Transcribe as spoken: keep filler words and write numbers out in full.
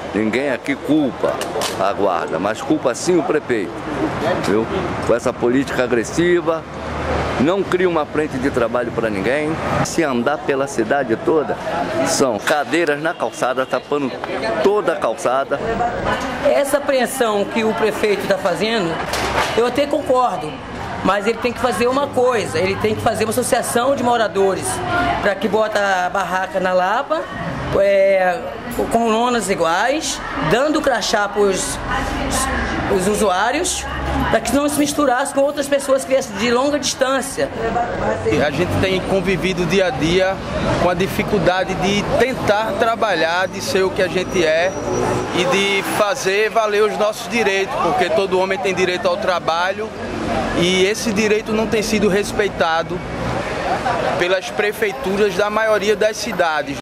ninguém aqui culpa a guarda, mas culpa sim o prefeito, viu? Com essa política agressiva, não cria uma frente de trabalho para ninguém. Se andar pela cidade toda, são cadeiras na calçada, tapando toda a calçada. Essa apreensão que o prefeito está fazendo, eu até concordo, mas ele tem que fazer uma coisa, ele tem que fazer uma associação de moradores, para que bota a barraca na Lapa, é, com lonas iguais, dando crachá para os usuários, para que não se misturasse com outras pessoas que viessem de longa distância. A gente tem convivido dia a dia com a dificuldade de tentar trabalhar, de ser o que a gente é e de fazer valer os nossos direitos, porque todo homem tem direito ao trabalho e esse direito não tem sido respeitado pelas prefeituras da maioria das cidades.